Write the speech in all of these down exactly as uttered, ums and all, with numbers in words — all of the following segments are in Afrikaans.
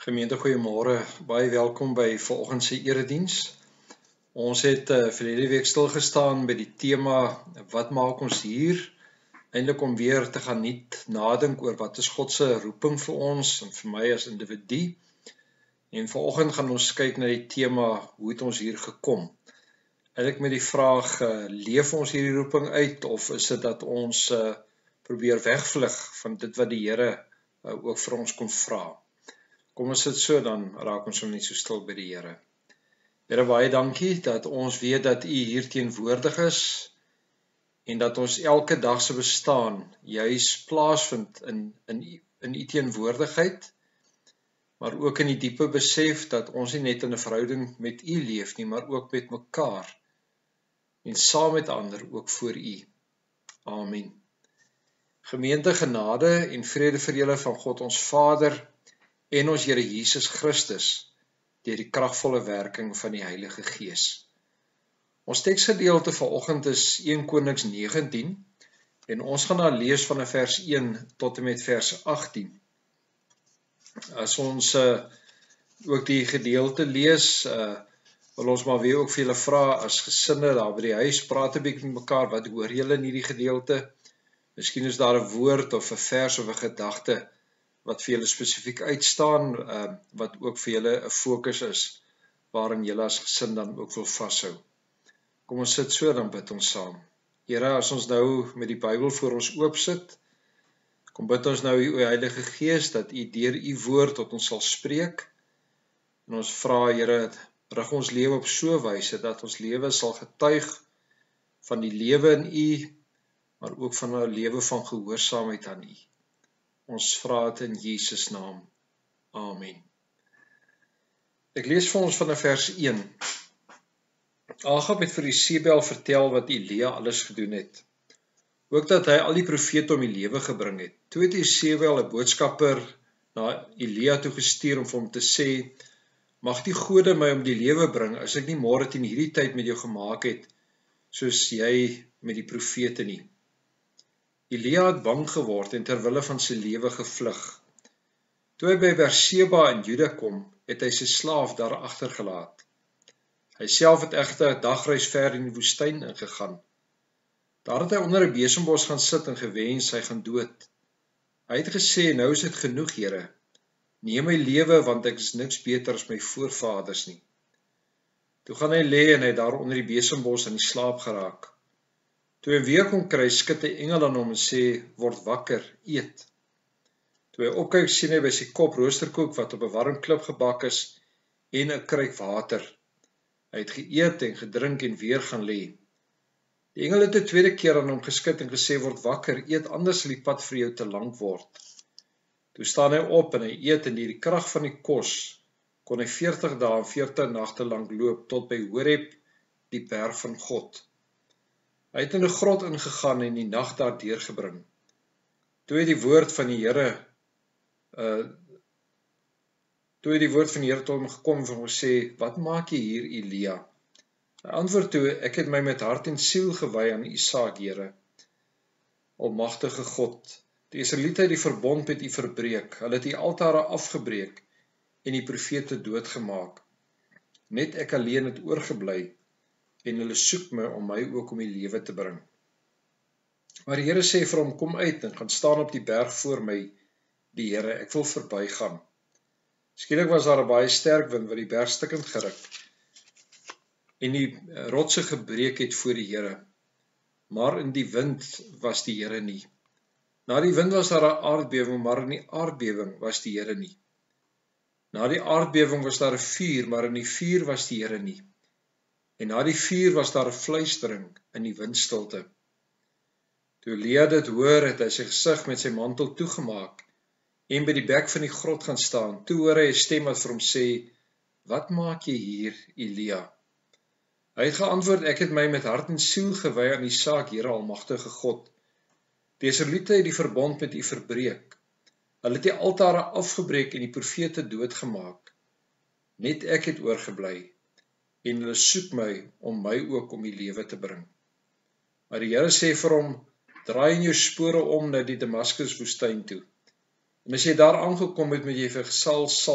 Gemeente, goeiemôre. Baie welkom by vanoggend se erediens. Ons het uh, verlede week stilgestaan by die tema wat maak ons hier? Eintlik om weer te gaan niet nadink oor wat is God se roeping vir ons en vir my as individu. En vanoggend gaan ons kyk na die tema hoe het ons hier gekom? Eintlik met die vraag uh, leef ons hierdie roeping uit of is dit dat ons uh, probeer wegvlug van dit wat die Here uh, ook vir ons kom vra? Kom ons sit so, dan raak ons hom net so stil by die Here. Here, baie dankie dat ons weet dat U hier teenwoordig is en dat ons elke dag se bestaan juis plaasvind in in in U teenwoordigheid, maar ook in die diepe besef dat ons nie net in 'n verhouding met U leef nie, maar ook met mekaar en saam met ander ook voor U. Amen. Gemeente, genade en vrede vir julle van God ons Vader en ons Here Jesus Christus, deur die kragvolle werking van die Heilige Gees. Ons teksgedeelte vanoggend is Eerste Konings negentien, en ons gaan daar lees van vers een tot en met vers agttien. As ons uh, ook die gedeelte lees, uh, wil ons maar weer ook vir julle vra, as gesinne daar by die huis, praat 'n bietjie met mekaar, wat hoor julle in hierdie gedeelte? Miskien is daar 'n woord of 'n vers of 'n gedagte wat vir julle spesifiek uitstaan, uh, wat ook vir julle 'n fokus is, waarin julle as gesin dan ook wil vashou. Kom ons sit so, dan bid ons saam. Here, as ons nou met die Bybel voor ons oop sit, kom bid ons nou U Heilige Gees, dat U deur U woord tot ons sal spreek, en ons vra, Here, rig ons lewe op so 'n wyse, dat ons lewe sal getuig van die lewe in U, maar ook van 'n lewe van gehoorsaamheid aan U. Ons vra dit in Jesus naam. Amen. Ek lees vir ons van vers een. Agab het vir Isebel vertel wat Elia alles gedoen het. Ook dat hy al die profete om die lewe gebring het. Toe het Isebel 'n boodskapper na Elia toe gestuur om vir hom te sê, mag die gode my om die lewe bring, as ek nie môre teen hierdie tyd met jou gemaak het, soos jy met die profete nie. Elia het bang geword en terwille van sy lewe gevlug. Toe hy by Berseba in Juda kom, het hy sy slaaf daar agtergelaat. Hy self het egter 'n dagreis ver in die woestyn ingegaan. Daar het hy onder 'n besembos gaan sit en gewens hy gaan dood. Hy het gesê, nou is dit genoeg, Here. Neem my lewe, want ek is niks beter as my voorvaders nie. Toe gaan hy lê en hy daar onder die besembos in die slaap geraak. Toe hy weer kon kry, skud 'n engel aan hom en sê, word wakker, eet. Toe hy opkyk, sien hy by sy kop roosterkoek wat op 'n warm klip gebak is en 'n kruik water. Hy het geëet en gedrink en weer gaan lê. Die engel het 'n tweede keer aan hom geskud en gesê, word wakker, eet, anders sal die pad vir jou te lank word. Toe staan hy op en hy eet, en deur die krag van die kos kon hy veertig dae en veertig nagte lank loop tot by Horeb, die berg van God. Hy het in 'n grot ingegaan en die nag daar deurgebring. Toe het die woord van die Here uh, toe het die woord van die Here tot hom gekom en hom gesê, wat maak jy hier, Elia? Hy antwoord toe, ek het my met hart en siel gewy aan U saak, Here. Almagtige God, die Israeliete het die verbond met U verbreek, hulle het die altare afgebreek en die profete doodgemaak. Net ek alleen het oorgebly, en hulle soek my om my ook om die lewe te bring. Maar die Here sê vir hom, kom uit en gaan staan op die berg voor my, die Here, ek wil verbygaan. Skielik was daar 'n baie sterk wind wat die berg stukkend geruk en die rotse gebreek het voor die Here. Maar in die wind was die Here nie. Na die wind was daar 'n aardbewing, maar in die aardbewing was die Here nie. Na die aardbewing was daar 'n vuur, maar in die vuur was die Here nie. En na die vuur was daar 'n fluistering in die windstilte. Toe Elia dit hoor, het hy sy gesig met sy mantel toegemaak en by die bek van die grot gaan staan. Toe hoor hy 'n stem wat vir hom sê, wat maak jy hier, Elia? Hy het geantwoord, ek het my met hart en siel gewy aan die saak, Here almagtige God. Die Israeliete het die verbond met U verbreek. Hulle het die altare afgebreek en die profete doodgemaak. Net ek het oorgebly, en hulle soek my om my ook om die lewe te bring. Maar die Here sê vir hom, draai in jou spore om na die Damaskus woestyn toe. En as jy daar aangekom het, moet jy vir gesal salf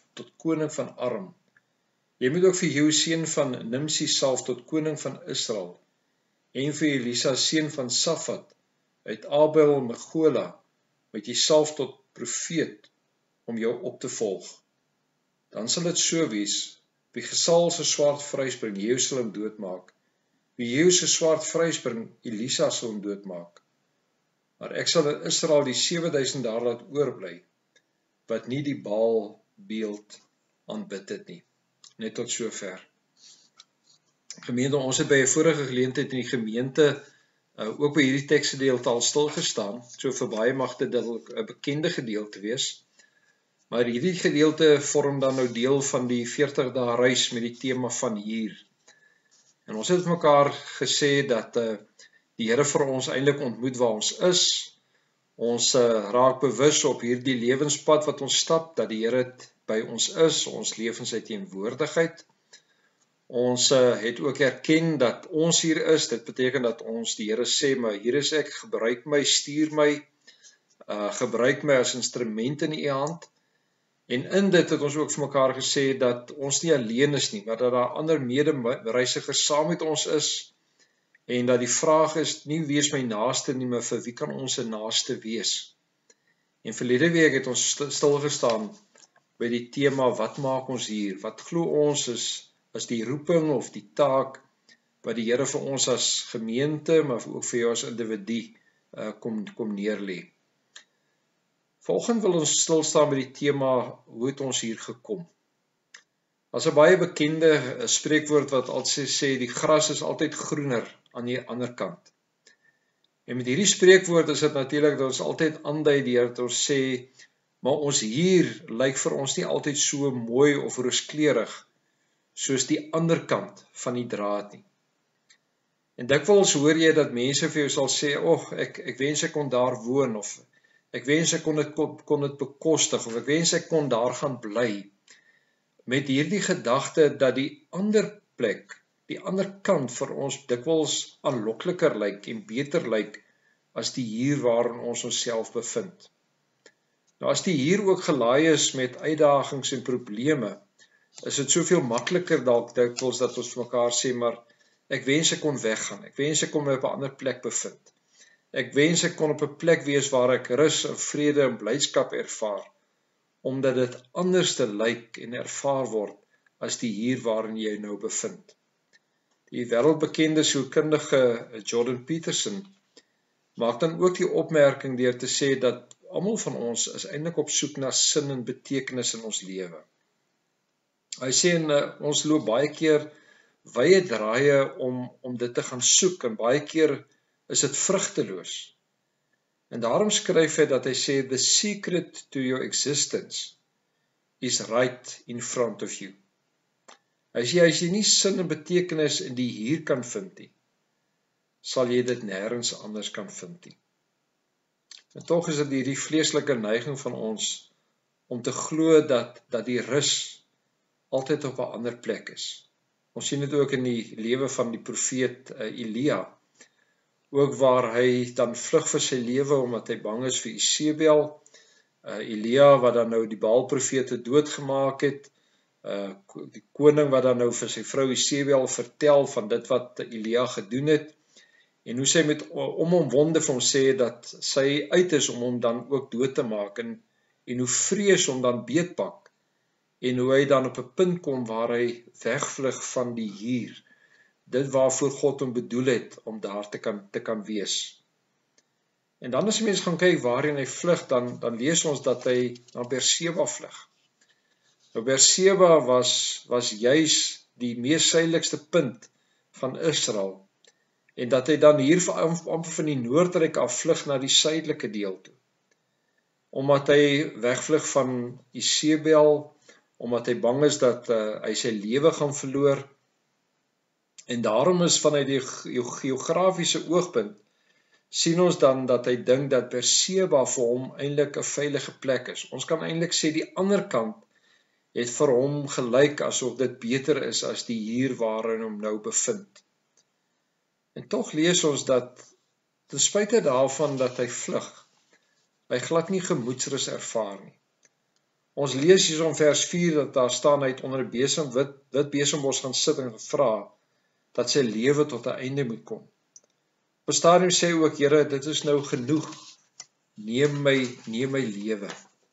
tot koning van Aram. Jy moet ook vir Jehu seun van Nimsi salf tot koning van Israel, en vir Elisa seun van Safat uit Abel Megola, moet jy salf tot profeet om jou op te volg. Dan sal dit so wees, wie Gesaal se swaard vryspring, Jehu sal hom doodmaak. Wie Jehu se swaard vryspring, Elisa sal hom doodmaak. Maar ek sal in Israel die sewe duisend daar laat oorbly, wat nie die Baal beeld aanbid het nie. Net tot sover. Gemeente, ons het by 'n vorige geleentheid in die gemeente uh, ook by hierdie teksgedeelte al stilgestaan. So vir baie mag dit 'n bekende gedeelte wees. Maar hierdie gedeelte vorm dan nou deel van die veertig dae reis met die tema van hier. En ons het mekaar gesê dat uh, die Here vir ons eintlik ontmoet waar ons is. Ons uh, raak bewus op hierdie lewenspad wat ons stap, dat die Here by ons is, ons leef in sy teenwoordigheid. Ons uh, het ook erken dat ons hier is, dit beteken dat ons die Here sê, maar hier is ek, gebruik my, stuur my, uh, gebruik my as instrument in u hand. En in dit het ons ook vir mekaar gesê dat ons nie alleen is nie, maar dat daar ander mede-reisigers saam met ons is, en dat die vraag is, nie wie is my naaste nie, maar vir wie kan ons 'n naaste wees? En verlede week het ons stilgestaan by die tema, wat maak ons hier? Wat glo ons is, is die roeping of die taak, wat die Here vir ons as gemeente, maar ook vir jou as individu, uh, kom, kom neerlê. Volgende wil ons stilstaan by die tema, hoe het ons hier gekom? As 'n baie bekende spreekwoord wat altyd sê, die gras is altyd groener aan die ander kant. En met hierdie spreekwoord is dit natuurlik dat ons altyd aandui deur dat ons sê, maar ons hier lyk vir ons nie altyd so mooi of rooskleurig soos die ander kant van die draad nie. En dikwels hoor jy dat mense vir jou sal sê, "Ag, ek ek wens ek kon daar woon," of "Ek wens ek kon dit kon dit bekostig," of "Ek wens ek kon daar gaan bly." Met hierdie gedagte dat die ander plek, die ander kant vir ons dikwels aanlokliker lyk en beter lyk as die hier waarin ons onsself bevind. Nou as die hier ook gelaai is met uitdagings en probleme, is dit soveel makliker dalk dikwels dat ons vir mekaar sê, maar ek wens ek kon weggaan, ek wens ek kon my op 'n ander plek bevind. Ek wens ek kon op 'n plek wees waar ek rus en vrede en blydskap ervaar, omdat dit anders te lyk en ervaar word as die hier waarin jy nou bevind. Die wêreldbekende sielkundige Jordan Peterson maak dan ook die opmerking deur te sê dat almal van ons is eintlik op soek na sin en betekenis in ons lewe. Hy sê en, uh, ons loop baie keer wye draaie om om dit te gaan soek, en baie keer is dit vrugteloos. En daarom skryf hy dat hy sê, the secret to your existence is right in front of you. Hy sê, as jy nie sin en betekenis in die hier kan vind nie, sal jy dit nêrens anders kan vind nie. En tog is dit hierdie vleeslike neiging van ons om te glo dat dat die rus altyd op 'n ander plek is. Ons sien dit ook in die lewe van die profeet uh, Elia, ook waar hy dan vlug vir sy lewe omdat hy bang is vir Isebel. Uh, Elia wat dan nou die Baal-profete doodgemaak het, uh, die koning wat dan nou vir sy vrou Isebel vertel van dit wat Elia gedoen het, en hoe sy met omomwonde vir hom sê dat sy uit is om hom dan ook dood te maak, en, en hoe vrees hom dan beetpak, en hoe hy dan op 'n punt kom waar hy wegvlug van die hier, dit waarvoor God hom bedoel het om daar te kan, te kan wees. En dan as die mens gaan kyk waarheen hy vlug, dan, dan lees ons dat hy na Berseba vlug. Nou Berseba was, was juis die mees suidelikste punt van Israel, en dat hy dan hier amper van die Noordryk af vlug na die suidelike deel toe. Omdat hy wegvlug van Isebel, omdat hy bang is dat uh, hy sy lewe gaan verloor, en daarom is vanuit die geografiese oogpunt, sien ons dan dat hy dink dat Berseba vir hom eintlik 'n veilige plek is. Ons kan eintlik sê die ander kant het vir hom gelyk asof dit beter is as die hier waarin hom nou bevind. En tog lees ons dat, ten spyte daarvan dat hy vlug, hy glad nie gemoedsrus ervaar nie. Ons lees hier in vers vier dat daar staan, hy het onder 'n besem, wit, wit besembos gaan sit en gevra dat sy lewe tot 'n einde moet kom. Op 'n stadium sê ook, Here, dit is nou genoeg. Neem my, neem my lewe.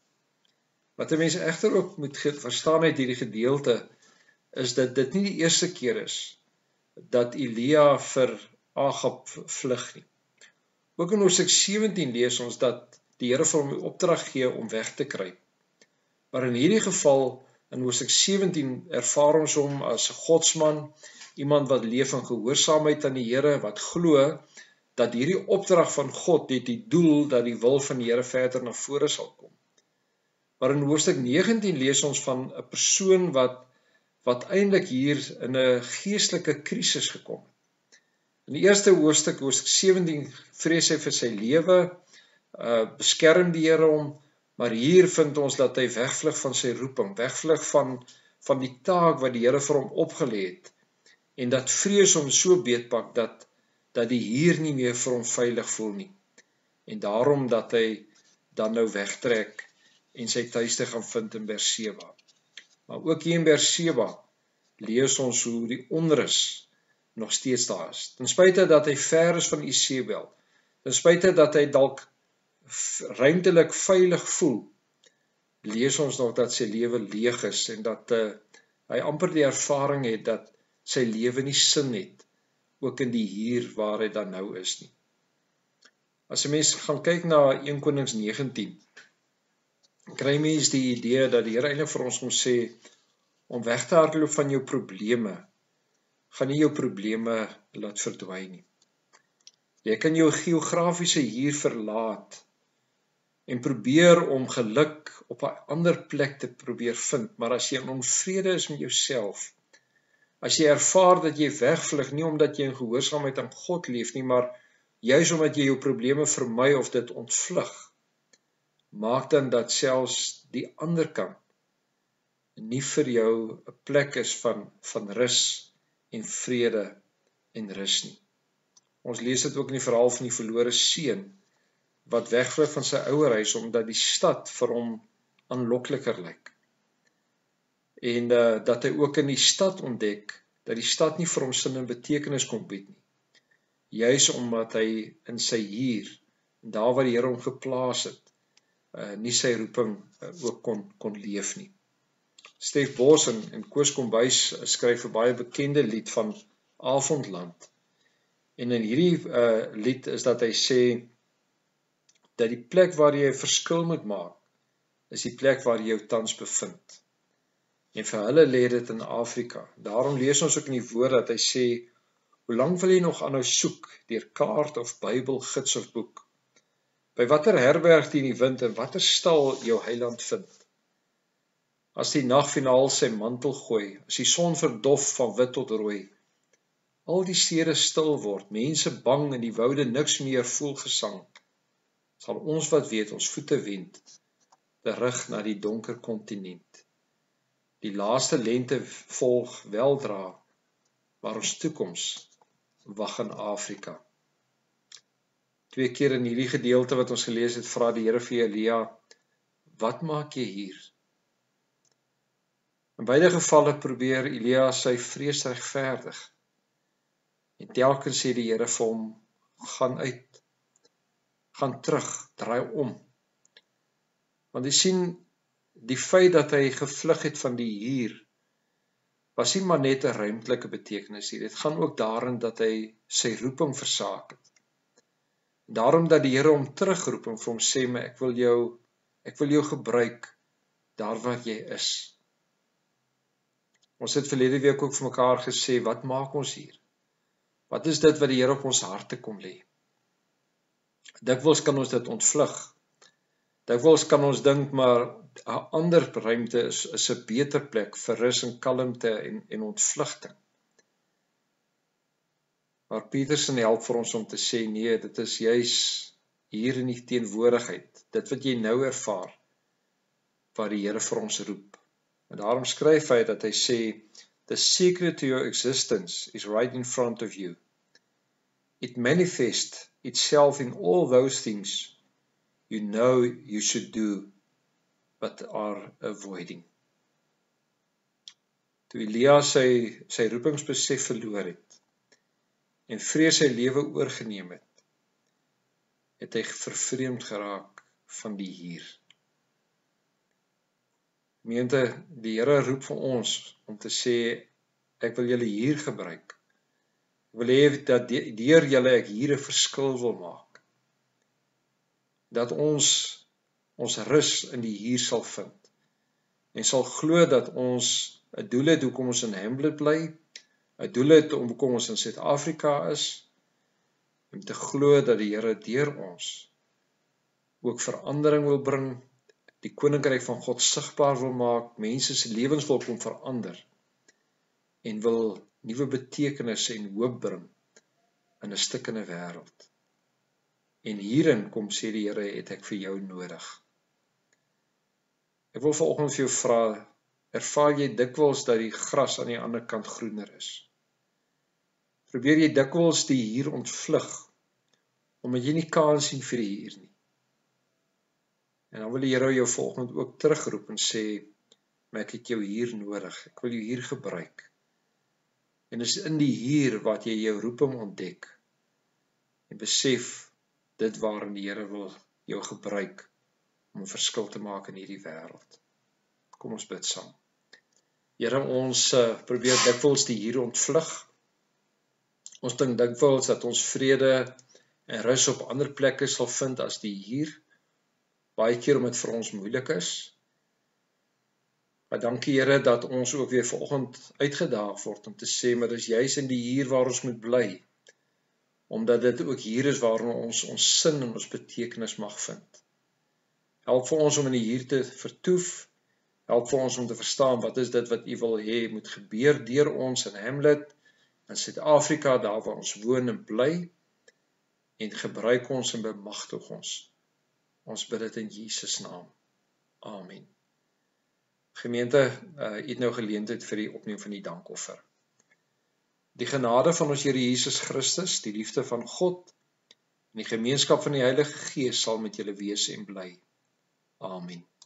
Wat 'n mens egter ook moet verstaan uit hierdie gedeelte, is dat dit nie die eerste keer is dat Elia vir Agab vlug nie. Ook in Hoofstuk sewentien lees ons dat die Here vir hom die opdrag gee om weg te kruip. Maar in hierdie geval, in Hoofstuk sewentien, ervaar ons hom as 'n godsman, iemand wat leef in gehoorsaamheid aan die Here, wat glo dat hierdie opdrag van God het die doel dat die wil van die Here verder na vore sal kom. Maar in Hoofstuk negentien lees ons van 'n persoon wat wat eintlik hier in 'n geestelike krisis gekom het. In die eerste hoofstuk, Hoofstuk sewentien, vrees hy vir sy lewe, uh, beskerm die Here hom, maar hier vind ons dat hy wegvlug van sy roeping, wegvlug van, van die taak wat die Here vir hom opgelê het, en dat vrees hom so beetpak, dat, dat hy hier nie meer vir hom veilig voel nie, en daarom dat hy dan nou wegtrek, en sy tuiste gaan vind in Berseba. Maar ook hier in Berseba lees ons hoe die onrus nog steeds daar is. Ten spyte dat hy ver is van Isebel, ten spyte dat hy dalk ruimtelik veilig voel, lees ons nog dat sy lewe leeg is en dat uh, hy amper die ervaring het dat sy lewe nie sin het, ook in die hier waar hy dan nou is nie. As 'n mens gaan kyk na Eerste Konings negentien, kry mens die idee dat die Here eintlik vir ons moet sê, om weg te hardloop van jou probleme, gaan nie jou probleme laat verdwyn nie. Jy kan jou geografiese hier verlaat, en probeer om geluk op 'n ander plek te probeer vind, maar as jy in onvrede is met jouself, as jy ervaar dat jy wegvlug, nie omdat jy in gehoorsaamheid aan God leef nie, maar juis omdat jy jou probleme vermy of dit ontvlug, maak dan dat selfs die ander kant nie vir jou 'n plek is van, van rus en vrede en rus nie. Ons lees dit ook in die verhaal van die verlore seun, wat wegvlug van sy ouerhuis, omdat die stad vir hom aanlokliker lyk. En uh, dat hy ook in die stad ontdek, dat die stad nie vir hom sin en betekenis kon bied nie. Juis omdat hy in sy hier, daar waar die Here hom geplaas het, uh, nie sy roeping uh, ook kon, kon leef nie. Stef Bos en, en Koos Kombuis skryf 'n baie bekende lied van Avondland. En in hierdie uh, lied is dat hy sê, dat die plek waar jy 'n verskil moet maak, is die plek waar jy jou tans bevind. En vir hulle lê dit in Afrika. Daarom lees ons ook in die woord dat hy sê, hoe lank wil jy nog aanhou soek, deur kaart of Bybel, gids of boek? By watter herberg teen die wind en watter stal jou heiland vind? As die nag finaal sy mantel gooi, as die son verdof van wit tot rooi, al die stede stil word, mense bang in die woude niks meer voel gesang, sal ons wat weet, ons voete wend, terug na die donker kontinent. Die laaste lente volg weldra, maar ons toekoms wag in Afrika. Twee keer in hierdie gedeelte wat ons gelees het, vra die Here vir Elia, wat maak jy hier? In beide gevalle probeer Elia sy vrees regverdig, en telkens sê die Here vir hom, gaan uit, gaan terug, draai om. Want jy sien, die feit dat hy gevlug het van die hier, was nie maar net 'n ruimtelike betekenis hier. Dit gaan ook daarin dat hy sy roeping versaak het. Daarom dat die Here hom terugroep en vir hom sê, maar ek wil jou, ek wil jou gebruik, daar waar jy is. Ons het verlede week ook vir mekaar gesê, wat maak ons hier? Wat is dit wat die Here op ons harte kom lê? Dikwels kan ons dit ontvlug. Dikwels kan ons dink, maar 'n ander ruimte is, is 'n beter plek vir rus en kalmte en, en ontvlugting. Maar Petersen help vir ons om te sê, nee, dit is juis hier in die teenwoordigheid, dit wat jy nou ervaar, waar die Here vir ons roep. En daarom skryf hy dat hy sê, the secret to your existence is right in front of you. It manifests itself in all those things you know you should do. but are avoiding. Toe Elia sy, sy roepingsbesef verloor het, en vrees sy lewe oorgeneem het, het hy vervreemd geraak van die hier. Gemeente, die Here roep vir ons om te sê, ek wil julle hier gebruik. Ek wil hê dat deur julle ek hier 'n verskil wil maak. Dat ons ons rus in die hier sal vind. En sal glo dat ons 'n doel het hoekom ons in Hamlet bly, 'n doel het hoekom ons in Suid-Afrika is, en te glo dat die Here deur ons ook verandering wil bring, die koninkryk van God sigbaar wil maak, mense se lewens wil kom verander, en wil nuwe betekenis en hoop bring in 'n stikkende wêreld. En hierin kom sê die Here, het ek vir jou nodig. Ek wil vanoggend vir jou vra, ervaar jy dikwels dat die gras aan die ander kant groener is? Probeer jy dikwels die hier ontvlug, omdat jy nie kans sien vir die hier nie? En dan wil die Here jou vanoggend ook terugroep en sê, maar ek het jou hier nodig, ek wil jou hier gebruik. En is in die hier wat jy jou roeping ontdek, en besef dit waarin die Here wil jou gebruik, om 'n verskil te maak in hierdie wêreld. Kom ons bid saam. Here, ons uh, probeer dikwels die hier ontvlug. Ons dink dikwels dat ons vrede en rus op ander plekke sal vind as die hier. Baie keer omdat dit vir ons moeilik is. Maar dankie Here dat ons ook weer vanoggend uitgedaag word om te sê, maar dis juis in die hier waar ons moet bly. Omdat dit ook hier is waarin ons ons sin en ons betekenis mag vind. Help vir ons om in die hier te vertoef. Help vir ons om te verstaan wat is dit wat U wil hê moet gebeur deur ons in Hamlet, in Suid-Afrika, daar waar ons woon en bly, en gebruik ons en bemagtig ons. Ons bid dit in Jesus naam. Amen. Gemeente, uh, U het nou geleentheid vir die opneem van die dankoffer. Die genade van ons Here Jesus Christus, die liefde van God, en die gemeenskap van die Heilige Gees sal met julle wees en bly. Amen.